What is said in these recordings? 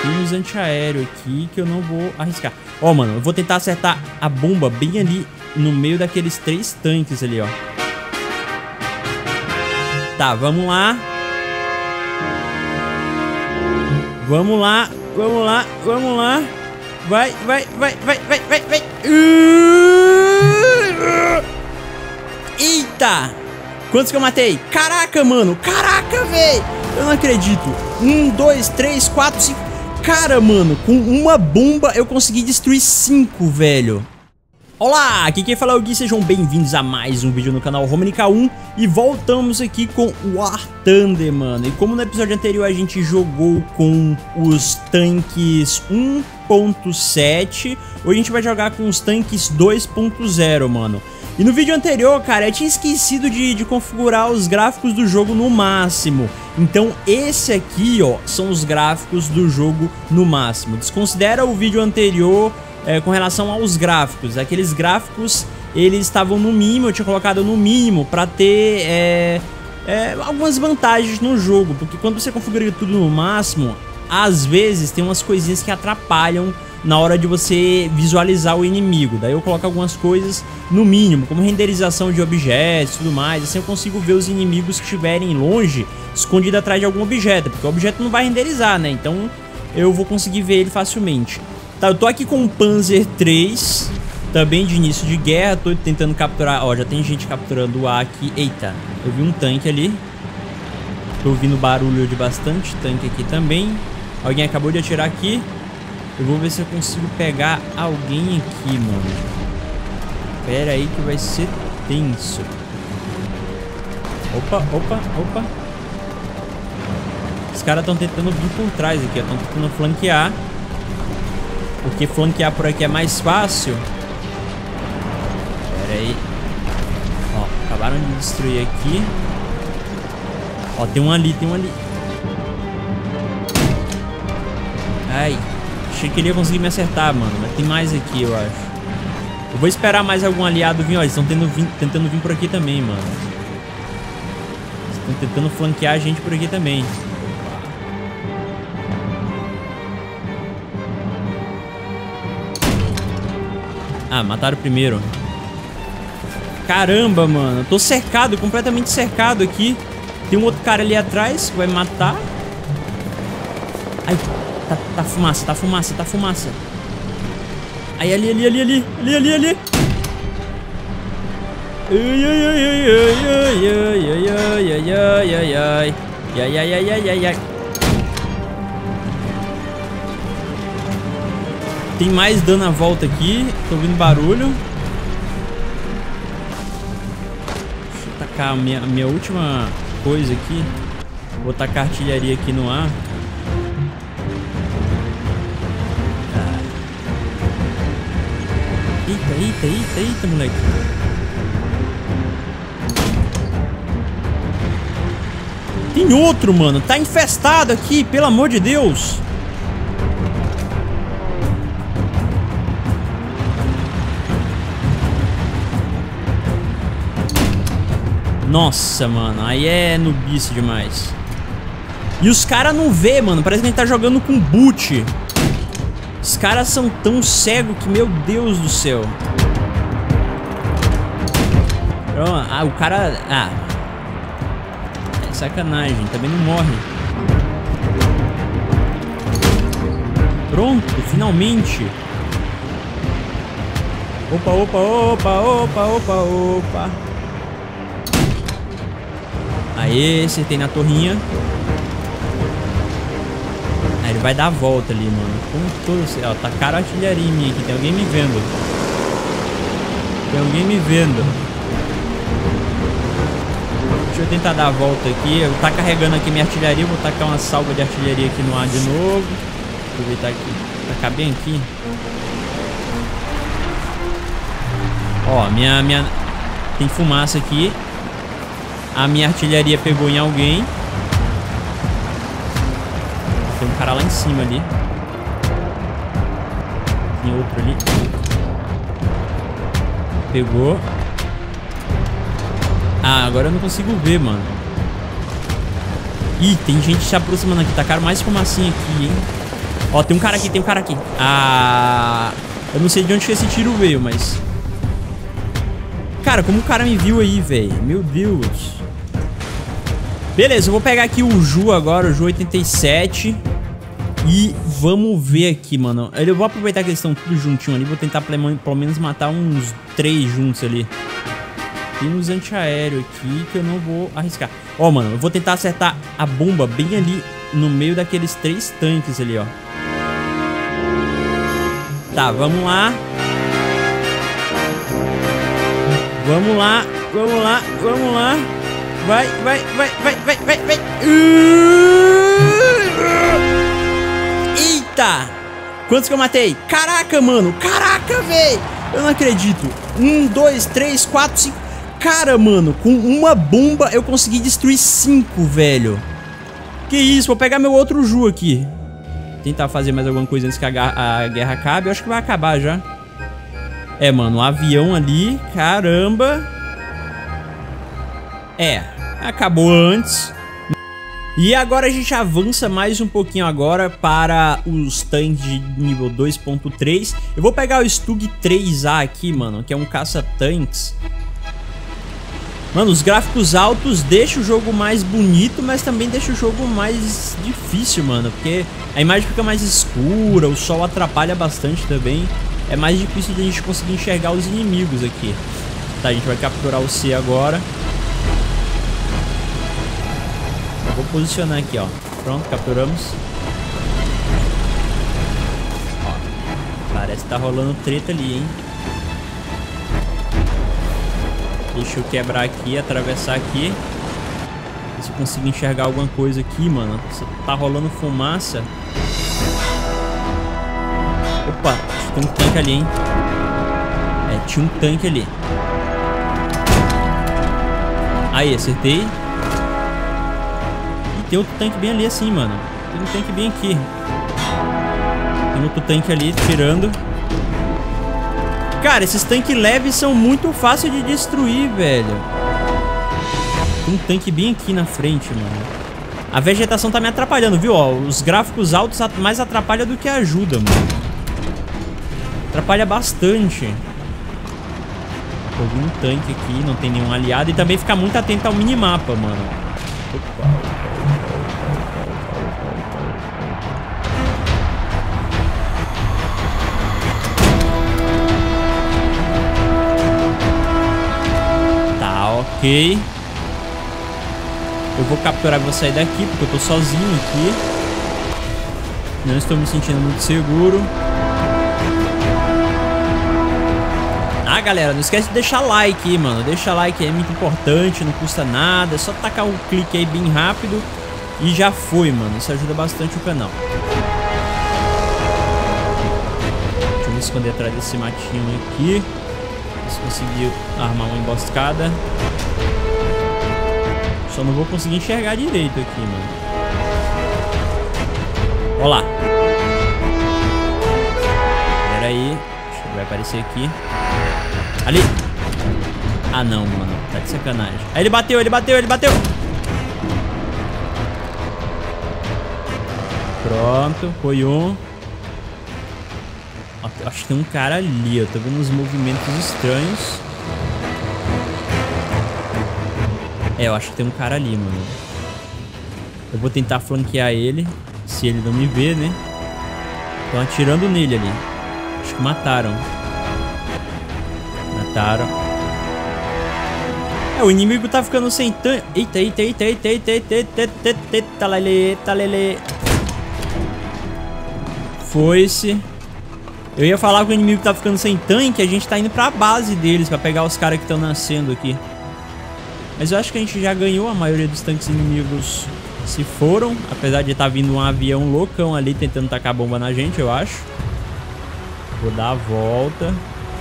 Tem uns antiaéreo aqui que eu não vou arriscar. Ó, mano, eu vou tentar acertar a bomba bem ali no meio daqueles 3 tanques ali, ó. Tá, vamos lá. Vamos lá, vamos lá, vamos lá. Vai. Eita! Quantos que eu matei? Caraca, mano. Caraca, velho. Eu não acredito. 1, 2, 3, 4, 5. Cara, mano, com uma bomba eu consegui destruir 5, velho. Olá, aqui quem fala é o Gui, sejam bem-vindos a mais um vídeo no canal Romanica1. E voltamos aqui com o War Thunder, mano. E como no episódio anterior a gente jogou com os tanques 1.7, hoje a gente vai jogar com os tanques 2.0, mano. E no vídeo anterior, cara, eu tinha esquecido de configurar os gráficos do jogo no máximo. Então esse aqui, ó, são os gráficos do jogo no máximo. Desconsidera o vídeo anterior com relação aos gráficos. Aqueles gráficos, eles estavam no mínimo, eu tinha colocado no mínimo pra ter algumas vantagens no jogo. Porque quando você configura tudo no máximo, às vezes tem umas coisinhas que atrapalham na hora de você visualizar o inimigo. Daí eu coloco algumas coisas no mínimo, como renderização de objetos e tudo mais. Assim eu consigo ver os inimigos que estiverem longe, escondido atrás de algum objeto, porque o objeto não vai renderizar, né? Então eu vou conseguir ver ele facilmente. Tá, eu tô aqui com o Panzer III, também de início de guerra. Tô tentando capturar, ó, já tem gente capturando o A aqui. Eita, eu vi um tanque ali. Tô ouvindo barulho de bastante tanque aqui também. Alguém acabou de atirar aqui. Eu vou ver se eu consigo pegar alguém aqui, mano. Pera aí que vai ser tenso. Opa. Os caras estão tentando vir por trás aqui, ó. Estão tentando flanquear. Porque flanquear por aqui é mais fácil. Pera aí. Ó, acabaram de destruir aqui. Ó, tem um ali. Ai. Achei que ele ia conseguir me acertar, mano. Mas tem mais aqui, eu acho. Eu vou esperar mais algum aliado vir. Ó, eles estão tentando vir por aqui também, mano. Eles estão tentando flanquear a gente por aqui também. Ah, mataram o primeiro. Caramba, mano. Eu tô cercado, completamente cercado aqui. Tem um outro cara ali atrás que vai me matar. Ai, tá fumaça. Ai, ali. Ai. Tem mais dano à volta aqui. Tô ouvindo barulho. Deixa eu tacar a minha última coisa aqui. Vou tacar artilharia aqui no ar. Eita, moleque. Tem outro, mano. Tá infestado aqui, pelo amor de Deus. Nossa, mano. Aí é nubice demais. E os caras não vê, mano. Parece que a gente tá jogando com boot. Os caras são tão cegos que, meu Deus do céu. Ah, o cara... Ah. É sacanagem. Também não morre. Pronto, finalmente. Opa. Aê, acertei na torrinha. Ah, ele vai dar a volta ali, mano. Com todo... Ó, tacaram artilharia em mim aqui. Tem alguém me vendo. Deixa eu tentar dar a volta aqui. Tá carregando aqui minha artilharia. Vou tacar uma salva de artilharia aqui no ar de novo. Aproveitar aqui. Tacar bem aqui. Ó, minha... Tem fumaça aqui. A minha artilharia pegou em alguém. Tem um cara lá em cima ali. Tem outro ali. Pegou. Ah, agora eu não consigo ver, mano. Ih, tem gente se aproximando aqui. Tacaram mais fumacinha aqui, hein? Ó, tem um cara aqui, tem um cara aqui. Ah... Eu não sei de onde que esse tiro veio, mas... Cara, como o cara me viu aí, velho? Meu Deus. Beleza, eu vou pegar aqui o Ju agora, o Ju 87. E vamos ver aqui, mano. Eu vou aproveitar que eles estão tudo juntinho ali. Vou tentar pelo menos matar uns 3 juntos ali. Tem uns antiaéreos aqui que eu não vou arriscar. Ó, mano, eu vou tentar acertar a bomba bem ali no meio daqueles 3 tanques ali, ó. Tá, vamos lá. Vamos lá, vamos lá, vamos lá. Vai, vai, vai, vai, vai, vai, vai. Eita! Quantos que eu matei? Caraca, mano. Caraca, velho. Eu não acredito. 1, 2, 3, 4, 5. Cara, mano, com uma bomba eu consegui destruir 5, velho. Que isso? Vou pegar meu outro Ju aqui. Tentar fazer mais alguma coisa antes que a guerra acabe. Eu acho que vai acabar já. É, mano, o avião ali. Caramba. É, acabou antes. E agora a gente avança mais um pouquinho agora para os tanques de nível 2.3. Eu vou pegar o Stug 3A aqui, mano, que é um caça-tanques. Mano, os gráficos altos deixam o jogo mais bonito, mas também deixa o jogo mais difícil, mano. Porque a imagem fica mais escura, o sol atrapalha bastante também. É mais difícil de a gente conseguir enxergar os inimigos aqui. Tá, a gente vai capturar o C agora. Eu vou posicionar aqui, ó. Pronto, capturamos. Ó, parece que tá rolando treta ali, hein. Deixa eu quebrar aqui, atravessar aqui. Se eu consigo enxergar alguma coisa aqui, mano. Tá rolando fumaça. Opa, tem um tanque ali, hein. É, tinha um tanque ali. Aí, acertei. E tem outro tanque bem ali assim, mano. Tem um tanque bem aqui. Tem outro tanque ali, tirando. Cara, esses tanques leves são muito fáceis de destruir, velho. Tem um tanque bem aqui na frente, mano. A vegetação tá me atrapalhando, viu? Ó, os gráficos altos mais atrapalham do que ajuda, mano. Atrapalha bastante. Tô vendo um tanque aqui, não tem nenhum aliado. E também fica muito atento ao minimapa, mano. Opa. Ok. Eu vou capturar e vou sair daqui, porque eu tô sozinho aqui. Não estou me sentindo muito seguro. Ah, galera, não esquece de deixar like aí, mano. Deixa like aí, é muito importante, não custa nada. É só tacar um clique aí bem rápido e já foi, mano. Isso ajuda bastante o canal. Deixa eu me esconder atrás desse matinho aqui. Se conseguir armar uma emboscada. Só não vou conseguir enxergar direito aqui, mano. Ó lá. Pera aí. Acho que vai aparecer aqui. Ali. Ah, não, mano. Tá de sacanagem. Aí ele bateu, ele bateu, ele bateu. Pronto, foi um. Eu acho que tem um cara ali, eu tô vendo uns movimentos estranhos. É, eu acho que tem um cara ali, mano. Eu vou tentar flanquear ele, se ele não me ver, né? Estão atirando nele ali. Acho que mataram. Mataram. É, o inimigo tá ficando sem tanque. Eita, eita, eita, eita, eita, eita, eita, eita, eita, lele, talele. Foi-se. Eu ia falar que o inimigo tá ficando sem tanque, a gente tá indo pra base deles pra pegar os caras que estão nascendo aqui. Mas eu acho que a gente já ganhou a maioria dos tanques inimigos se foram. Apesar de estar vindo um avião loucão ali tentando tacar bomba na gente, eu acho. Vou dar a volta.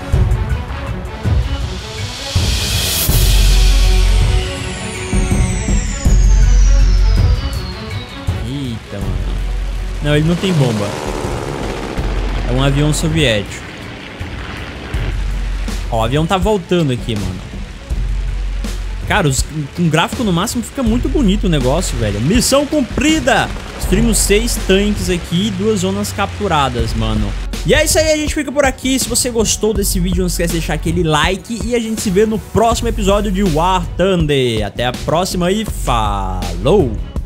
Eita, mano. Não, ele não tem bomba. É um avião soviético. Ó, o avião tá voltando aqui, mano. Cara, com gráfico no máximo fica muito bonito o negócio, velho. Missão cumprida! Destruímos 6 tanques aqui e 2 zonas capturadas, mano. E é isso aí, a gente fica por aqui. Se você gostou desse vídeo, não esquece de deixar aquele like. E a gente se vê no próximo episódio de War Thunder. Até a próxima e falou!